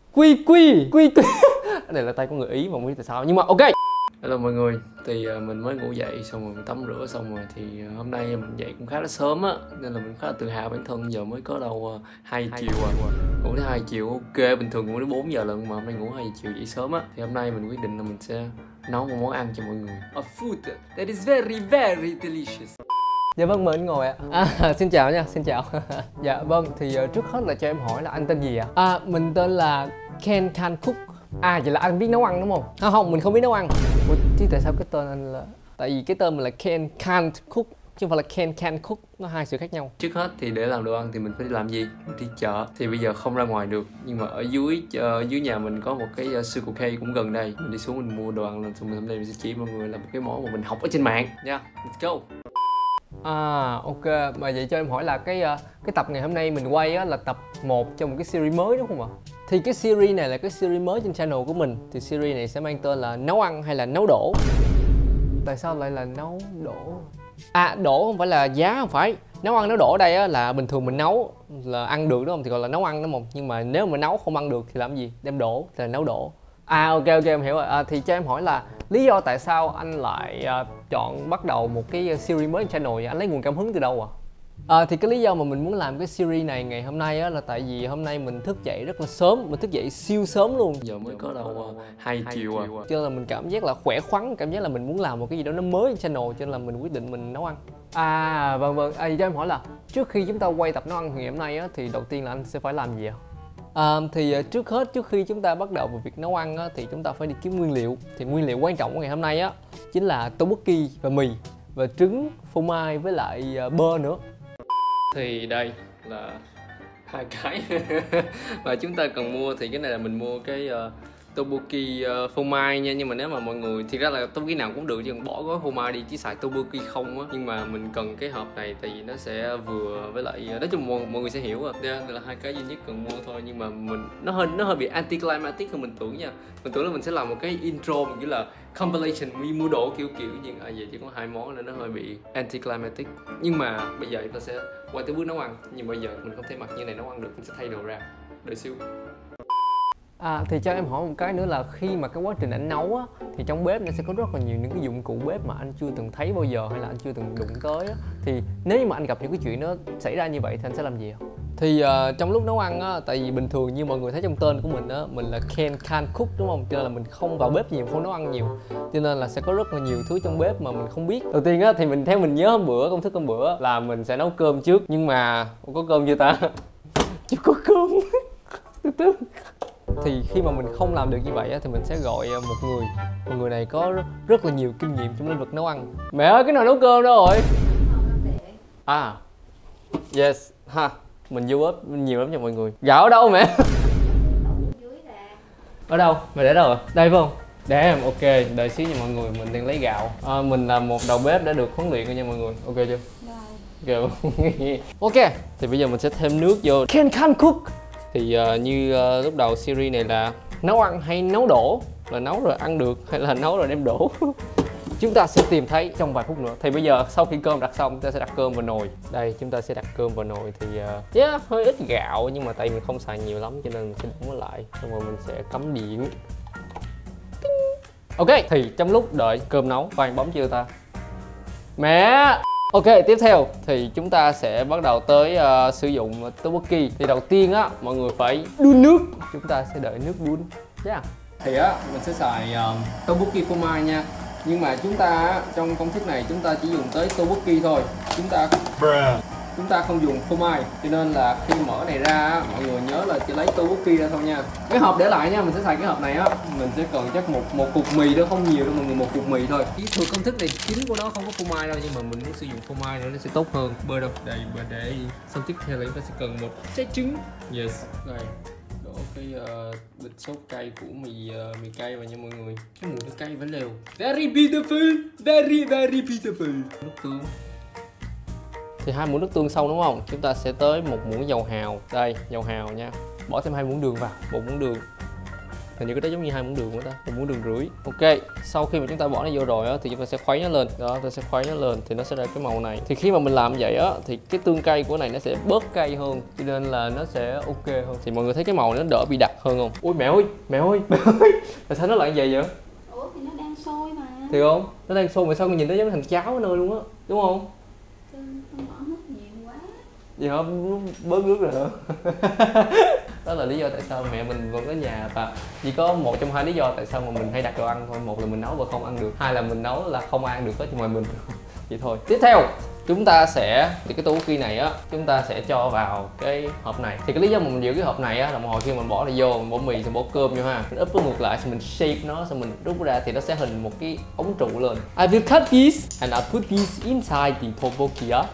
Quy Đây là tay của người Ý mà không biết tại sao, nhưng mà ok. Hello mọi người, thì mình mới ngủ dậy xong rồi mình tắm rửa xong rồi thì hôm nay mình dậy cũng khá là sớm á, nên là mình khá là tự hào bản thân. Giờ mới có đâu 2 chiều ngủ tới 2 chiều ok, bình thường ngủ đến 4 giờ lần mà hôm nay ngủ 2 chiều dậy sớm á. Thì hôm nay mình quyết định là mình sẽ nấu một món ăn cho mọi người, a food that is very very delicious. Dạ vâng, mời anh ngồi ạ. Xin chào nha, xin chào. Dạ vâng, thì trước hết là cho em hỏi là anh tên gì ạ? Mình tên là Ken Can Cook. Vậy là anh biết nấu ăn đúng không? Không, mình không biết nấu ăn. Ủa, chứ tại sao cái tên anh là... Tại vì cái tên mình là Ken Can't Cook, chứ không phải là Ken Can Cook, nó hai sự khác nhau. Trước hết thì để làm đồ ăn thì mình phải đi làm gì? Đi chợ. Thì bây giờ không ra ngoài được, nhưng mà ở dưới nhà mình có một cái Circle K cũng gần đây. Mình đi xuống mình mua đồ ăn lên, xong rồi hôm nay mình sẽ chỉ mọi người làm một cái món mà mình học ở trên mạng nha. Let's go. Ok, mà vậy cho em hỏi là cái tập ngày hôm nay mình quay á, là tập 1 trong một cái series mới đúng không ạ? Thì cái series này là cái series mới trên channel của mình. Thì series này sẽ mang tên là nấu ăn hay là nấu đổ. Tại sao lại là nấu đổ? Đổ không phải là giá, không phải. Nấu ăn nấu đổ ở đây á, là bình thường mình nấu là ăn được đúng không? Thì gọi là nấu ăn đúng không? Nhưng mà nếu mà nấu không ăn được thì làm gì? Đem đổ thì là nấu đổ. Ok em hiểu rồi. Thì cho em hỏi là lý do tại sao anh lại chọn bắt đầu một cái series mới trên channel vậy? Anh lấy nguồn cảm hứng từ đâu thì cái lý do mà mình muốn làm cái series này ngày hôm nay á, là tại vì hôm nay mình thức dậy rất là sớm, mình thức dậy siêu sớm luôn. Giờ mới có đâu 2 chiều cho nên là mình cảm giác là khỏe khoắn, cảm giác là mình muốn làm một cái gì đó nó mới trên channel, cho nên là mình quyết định mình nấu ăn. Vâng. Cho em hỏi là trước khi chúng ta quay tập nấu ăn ngày hôm nay á, thì đầu tiên là anh sẽ phải làm gì ạ? Trước khi chúng ta bắt đầu vào việc nấu ăn á, thì chúng ta phải đi kiếm nguyên liệu. Thì nguyên liệu quan trọng của ngày hôm nay á chính là tteokbokki và mì và trứng, phô mai với lại bơ nữa. Thì đây là hai cái mà chúng ta cần mua. Thì cái này là mình mua cái tteokbokki phô mai nha. Nhưng mà nếu mà mọi người thì ra là tteokbokki nào cũng được, chứ còn bỏ gói phô mai đi, chỉ xài tteokbokki không á. Nhưng mà mình cần cái hộp này tại vì nó sẽ vừa với lại nói chung mọi người sẽ hiểu rồi. Đây là hai cái duy nhất cần mua thôi. Nhưng mà nó hơi bị anticlimactic hơn mình tưởng nha. Mình tưởng là mình sẽ làm một cái intro mình kiểu là compilation mua đồ kiểu nhưng vậy chỉ có 2 món nên nó hơi bị anticlimactic. Nhưng mà bây giờ chúng ta sẽ qua tới bước nấu ăn. Nhưng bây giờ mình không thể mặc như này nấu ăn được, mình sẽ thay đồ ra. Đợi xíu. Thì cho em hỏi một cái nữa là khi mà cái quá trình anh nấu á, thì trong bếp nó sẽ có rất là nhiều những cái dụng cụ bếp mà anh chưa từng thấy bao giờ hay là anh chưa từng đụng tới á. Thì nếu như mà anh gặp những cái chuyện nó xảy ra như vậy thì anh sẽ làm gì? Thì trong lúc nấu ăn á, tại vì bình thường như mọi người thấy trong tên của mình á, mình là Ken Can Cook đúng không? Cho nên là mình không vào bếp nhiều, không nấu ăn nhiều. Cho nên là sẽ có rất là nhiều thứ trong bếp mà mình không biết. Đầu tiên á, thì theo mình nhớ hôm bữa, công thức hôm bữa là mình sẽ nấu cơm trước. Nhưng mà có cơm chưa ta? Chưa có cơm. Từ thì khi mà mình không làm được như vậy á, thì mình sẽ gọi một người này có rất là nhiều kinh nghiệm trong lĩnh vực nấu ăn. Mẹ ơi, cái nào nấu cơm đó rồi? Yes ha, mình vô bếp nhiều lắm nha mọi người. Gạo ở đâu mẹ? Ở đâu? Mày để đâu rồi? Đây phải không? Để em, ok, đợi xíu nha mọi người, mình đang lấy gạo. Mình là một đầu bếp đã được huấn luyện rồi nha mọi người, ok chưa? Ok, thì bây giờ mình sẽ thêm nước vô. Ken Can Cook. Thì như lúc đầu series này là nấu ăn hay nấu đổ, là nấu rồi ăn được hay là nấu rồi đem đổ. Chúng ta sẽ tìm thấy trong vài phút nữa. Thì bây giờ sau khi cơm đặt xong, chúng ta sẽ đặt cơm vào nồi. Đây, chúng ta sẽ đặt cơm vào nồi. Thì hơi ít gạo, nhưng mà tại mình không xài nhiều lắm cho nên mình sẽ đổ lại. Xong rồi mình sẽ cắm điện. Ok, thì trong lúc đợi cơm nấu, khoan bấm chưa ta? Mẹ! Ok, tiếp theo thì chúng ta sẽ bắt đầu tới sử dụng tteokbokki. Thì đầu tiên á, mọi người phải đun nước. Chúng ta sẽ đợi nước đun. Thì á, mình sẽ xài tteokbokki phô mai nha. Nhưng mà chúng ta trong công thức này chúng ta chỉ dùng tới tteokbokki thôi. Chúng ta không dùng phô mai. Cho nên là khi mở này ra, mọi người nhớ là chỉ lấy tteokbokki ra thôi nha. Cái hộp để lại nha, mình sẽ xài cái hộp này á. Mình sẽ cần chắc một cục mì đó, không nhiều đâu mọi người, một cục mì thôi. Thường công thức này chính của nó không có phô mai đâu, nhưng mà mình muốn sử dụng phô mai nữa nó sẽ tốt hơn. Bơ đâu? Đây, bơ để. Xong tiếp theo là chúng ta sẽ cần một trái trứng. Yes, đây. Đổ cái bịch sốt cay của mì cay vào nha mọi người. Cái mùi nó cay vẫn đều. Very beautiful, very very beautiful. Nước tương. Thì 2 muỗng nước tương xong đúng không? Chúng ta sẽ tới 1 muỗng dầu hào. Đây, dầu hào nha. Bỏ thêm 2 muỗng đường vào, 1 muỗng đường. Hình như cái đó giống như 2 muỗng đường của ta, 1 muỗng đường rưỡi. Ok, sau khi mà chúng ta bỏ nó vô rồi á thì chúng ta sẽ khuấy nó lên. Đó, ta sẽ khuấy nó lên thì nó sẽ ra cái màu này. Thì khi mà mình làm vậy á thì cái tương cay của này nó sẽ bớt cay hơn, cho nên là nó sẽ ok hơn. Thì mọi người thấy cái màu nó đỡ bị đặc hơn không? Ui mẹ ơi, mẹ ơi, mẹ ơi. Tại sao nó lại vậy vậy? Ủa thì nó đang sôi mà. Thì không? Nó đang sôi mà sao nhìn nó giống thành cháo ở nơi luôn á, đúng không? Con bỏ nước nhiều quá. Gì hả? Bớt nước rồi nữa. Đó là lý do tại sao mẹ mình vẫn ở nhà, và chỉ có một trong hai lý do tại sao mà mình hay đặt đồ ăn thôi. Một là mình nấu và không ăn được, hai là mình nấu là không ai ăn được hết ngoài mình. Vậy thôi. Tiếp theo chúng ta sẽ, thì cái tteokbokki này á chúng ta sẽ cho vào cái hộp này. Thì cái lý do mà mình giữ cái hộp này á là một hồi khi mình bỏ này vô, mình bỏ mì xong bỏ cơm vô ha, mình úp nó ngược lại xong mình shape nó, xong mình rút ra thì nó sẽ hình một cái ống trụ lên. I will cut this and I put this inside the tteokbokki á.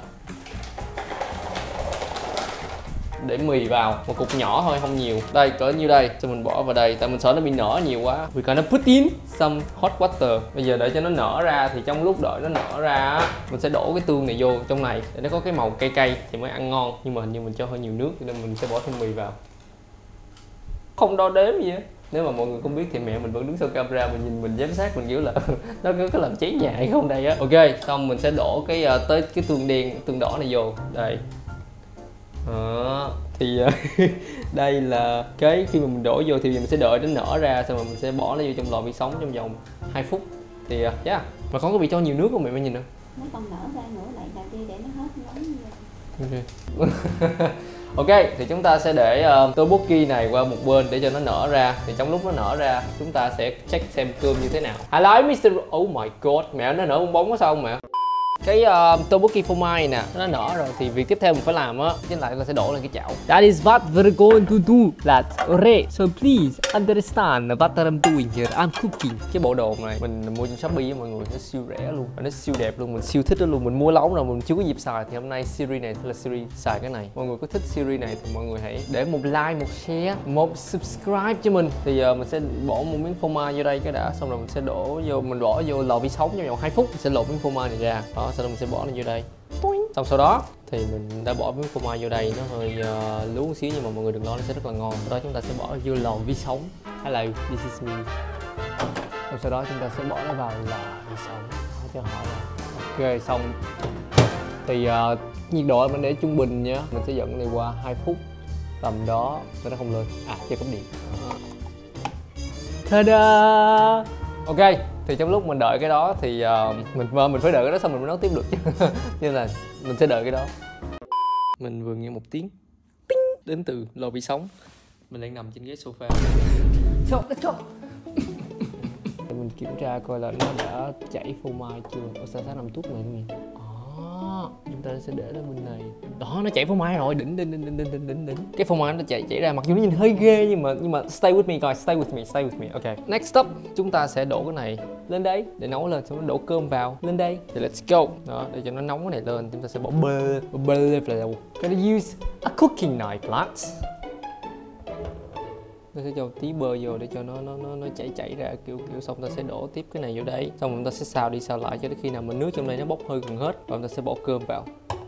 Để mì vào một cục nhỏ thôi, không nhiều. Đây cỡ như đây, xong mình bỏ vào đây tại mình sợ nó bị nở nhiều quá. We gonna put in some hot water. Bây giờ để cho nó nở ra thì trong lúc đợi nó nở ra mình sẽ đổ cái tương này vô trong này để nó có cái màu cay cay thì mới ăn ngon. Nhưng mà hình như mình cho hơi nhiều nước cho nên mình sẽ bỏ thêm mì vào. Không đo đếm gì á. Nếu mà mọi người không biết thì mẹ mình vẫn đứng sau camera mình nhìn mình giám sát, mình kiểu là nó có làm cháy nhà hay không đây á. Ok, xong mình sẽ đổ cái tới cái tương đen, tương đỏ này vô đây. Đó, thì đây là cái khi mà mình đổ vô thì mình sẽ đợi đến nở ra, xong rồi mình sẽ bỏ nó vô trong lò vi sóng trong vòng 2 phút. Thì yeah, mà con có bị cho nhiều nước không mẹ nhìn nè. Nó còn nở ra nữa lại là đi để nó hết nóng như vậy. Ok, thì chúng ta sẽ để tteokbokki này qua một bên để cho nó nở ra. Thì trong lúc nó nở ra chúng ta sẽ check xem cơm như thế nào. Hello Mr. Oh my god, mẹ nó nở bong bóng quá sao không mẹ? Cái tteokbokki phô mai nè nó nở rồi thì việc tiếp theo mình phải làm á chính là sẽ đổ lên cái chảo. That is what we're going to do. That's alright. So please understand what I'm doing here. I'm cooking. Cái bộ đồ này mình mua trên Shopee với mọi người, nó siêu rẻ luôn và nó siêu đẹp luôn, mình siêu thích nó luôn. Mình mua lâu rồi mình chưa có dịp xài thì hôm nay series này là series xài cái này. Mọi người có thích series này thì mọi người hãy để một like, một share, một subscribe cho mình. Thì mình sẽ bỏ một miếng phô mai vô đây cái đã, xong rồi mình sẽ đổ vô, mình bỏ vô lò vi sóng trong vòng 2 phút. Mình sẽ lột miếng phô mai này ra. Đó, sau đó mình sẽ bỏ nó vô đây. Xong sau đó thì mình đã bỏ miếng phô mai vô đây, nó hơi lú một xíu nhưng mà mọi người đừng lo, nó sẽ rất là ngon. Sau đó chúng ta sẽ bỏ vô lò vi sóng. Hello, this is me. Xong sau đó chúng ta sẽ bỏ nó vào lò vi sóng. Hỏi cho họ là ok xong. Thì nhiệt độ mình để trung bình nhé. Mình sẽ dẫn này qua 2 phút tầm đó cho nó không lên. Chơi cắm điện. Ta-da! Ok, thì trong lúc mình đợi cái đó thì mình phải đợi cái đó xong mình mới nấu tiếp được chứ. Nên là mình sẽ đợi cái đó. Mình vừa nghe một tiếng Tính đến từ lò vi sóng. Mình đang nằm trên ghế sofa. Mình kiểm tra coi là nó đã chảy phô mai chưa. Ở sao nằm tuốt này luôn nhỉ? Chúng ta sẽ để nó bên này. Đó, nó chảy phô mai rồi, đỉnh. Cái phô mai nó chảy ra, mặc dù nó nhìn hơi ghê nhưng mà stay with me guys, stay with me. Ok. Next up, chúng ta sẽ đổ cái này lên đây để nấu lên, xong đổ cơm vào lên đây. Thì let's go. Đó, để cho nó nóng cái này lên, chúng ta sẽ bỏ bơ vào. Gonna use a cooking knife, lads. Tôi sẽ cho tí bơ vô để cho nó chảy ra kiểu xong ta sẽ đổ tiếp cái này vô đây, xong rồi ta sẽ xào đi xào lại cho đến khi nào mà nước trong đây nó bốc hơi gần hết và ta sẽ bỏ cơm vào.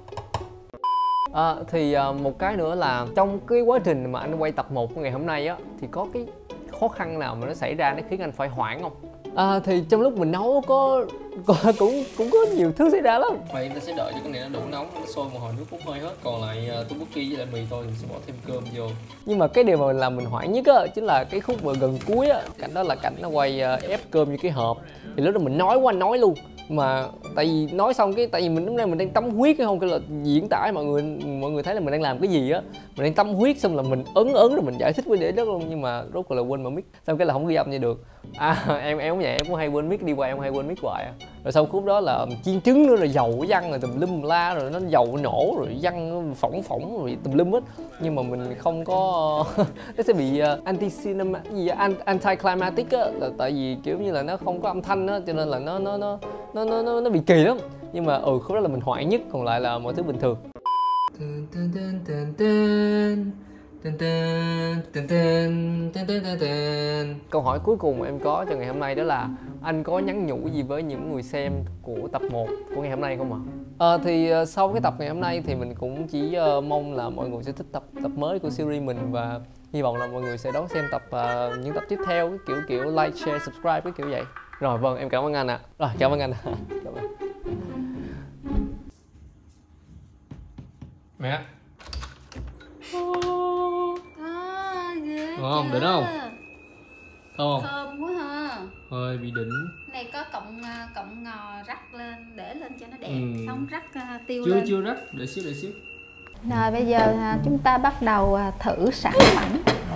Thì một cái nữa là trong cái quá trình mà anh quay tập 1 của ngày hôm nay á thì có cái khó khăn nào mà nó xảy ra nó khiến anh phải hoảng không? Thì trong lúc mình nấu cũng có nhiều thứ xảy ra lắm. Vậy ta sẽ đợi cho cái này nó đủ nóng, nó sôi một hồi nước bốc hơi hết. Còn lại tteokbokki với lại mì thôi, mình sẽ bỏ thêm cơm vô. Nhưng mà cái điều mà mình làm mình hoảng nhất á chính là cái khúc mà gần cuối á, cảnh đó là cảnh nó quay ép cơm như cái hộp. Thì lúc đó mình nói quá nói luôn. Mà tại vì nói xong tại vì mình lúc này mình đang tâm huyết hay không, cái là diễn tả mọi người thấy là mình đang làm cái gì á, mình đang tâm huyết, xong là mình ấn rồi mình giải thích với để đó luôn, nhưng mà rốt cuộc là quên mở mic, xong cái là không ghi âm như được. Em cũng vậy, em cũng hay quên mic, đi qua em hay quên mic hoài. Rồi sau khúc đó là chiên trứng nữa, rồi dầu văng rồi tùm lum la, rồi nó dầu nổ rồi văng phỏng rồi tùm lum hết, nhưng mà mình không có nó sẽ bị anti-climatic á, là tại vì kiểu như là nó không có âm thanh á, cho nên là nó bị kỳ lắm. Nhưng mà khúc đó là mình hoảng nhất, còn lại là mọi thứ bình thường. Câu hỏi cuối cùng em có cho ngày hôm nay đó là anh có nhắn nhủ gì với những người xem của tập 1 của ngày hôm nay không ạ? Thì sau cái tập ngày hôm nay thì mình cũng chỉ mong là mọi người sẽ thích tập mới của series mình và Hy vọng là mọi người sẽ đón xem những tập tiếp theo, cái kiểu like, share, subscribe cái kiểu vậy. Rồi vâng, em cảm ơn anh ạ. Rồi cảm ơn anh. Cảm ơn. Mẹ. Ghê Không, đỉnh không? Không. Thơm quá ha. Hơi bị đỉnh. Này có cọng ngò rắc lên, để lên cho nó đẹp, xong rắc tiêu chưa lên. Chưa rắc, để xíu. Rồi bây giờ chúng ta bắt đầu thử sản phẩm.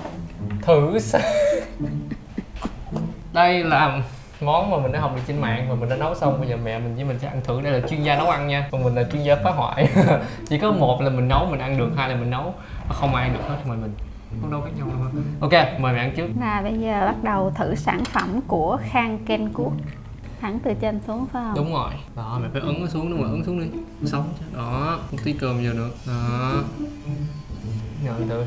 Đây là món mà mình đã học được trên mạng và mình đã nấu xong. Bây giờ mẹ mình với mình sẽ ăn thử. Đây là chuyên gia nấu ăn nha, còn mình là chuyên gia phá hoại. Chỉ có một là mình nấu mình ăn được, hai là mình nấu không ai ăn được hết ngoài mình. Không đâu khác nhau đâu. Ok, mời mẹ ăn trước. Là bây giờ bắt đầu thử sản phẩm của Khang Ken Cook. Thẳng từ trên xuống phải không? Đúng rồi. Đó, mẹ phải ấn nó xuống, đúng rồi, ấn xuống đi. Sống chứ. Đó, một tí cơm vô nữa. Đó. Nhận thử.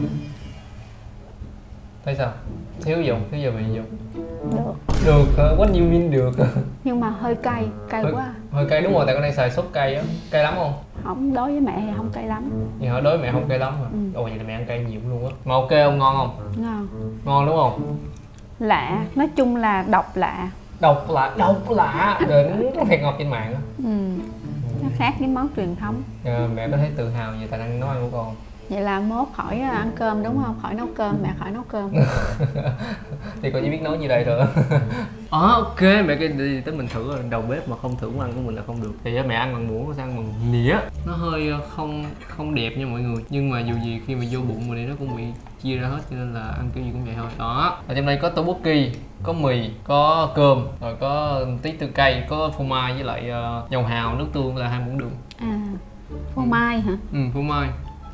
Thấy sao? Thiếu giờ bị dùng. Được, what you mean được. Nhưng mà hơi cay quá. Hơi cay đúng rồi, tại con này xài sốt cay á. Cay lắm không? Không, đối với mẹ thì không cay lắm. Nhưng hả, đối với mẹ không cay lắm hả? Ồ, vậy là mẹ ăn cay nhiều luôn á. Mà ok không, ngon không? Ngon. Ngon đúng không? Lạ, nói chung là độc lạ. Độc lạ, đỉnh thiệt ngọt trên mạng á. Nó khác với món truyền thống. Mẹ có thấy tự hào về tài năng nấu ăn của con? Vậy là mốt khỏi ăn cơm đúng không? Khỏi nấu cơm, mẹ khỏi nấu cơm. Thì con chỉ biết nấu như đây thôi. Ok, mẹ cái đi tới mình thử rồi, đầu bếp mà không thử món ăn của mình là không được. Thì mẹ ăn bằng muỗng, sang bằng nĩa. Nó hơi không đẹp nha mọi người. Nhưng mà dù gì khi mà vô bụng rồi thì nó cũng bị chia ra hết, cho nên là ăn kiểu gì cũng vậy thôi. Đó. Ở trong đây có tteokbokki, có mì, có cơm, rồi có tí tư cây, có phô mai với lại dầu hào, nước tương là 2 muỗng đường. Phô mai hả? Phô mai.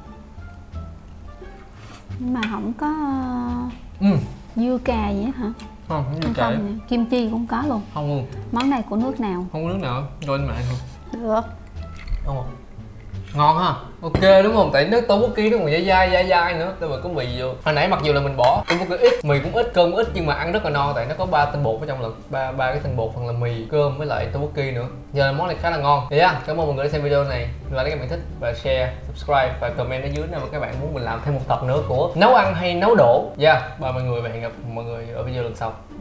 Nhưng mà không có dưa cà gì hết hả? Không dưa cà. Không, kim chi cũng có luôn. Không luôn. Món này của nước nào? Không có nước nào, rồi anh mạng không? Được. Đúng không? Ngon ha. Ok đúng không? Tại nước tteokbokki nó còn dai nữa, tôi mà có mì vô. Hồi nãy mặc dù là mình bỏ tteokbokki ít, mì cũng ít, cơm cũng ít, nhưng mà ăn rất là no, tại nó có 3 tinh bột ở trong lận, ba cái tinh bột, phần là mì, cơm với lại tteokbokki nữa. Giờ món này khá là ngon. Thì cảm ơn mọi người đã xem video này. Like nếu các bạn thích và share, subscribe và comment ở dưới nếu mà các bạn muốn mình làm thêm một tập nữa của nấu ăn hay nấu đổ. Bye mọi người và hẹn gặp mọi người ở video lần sau.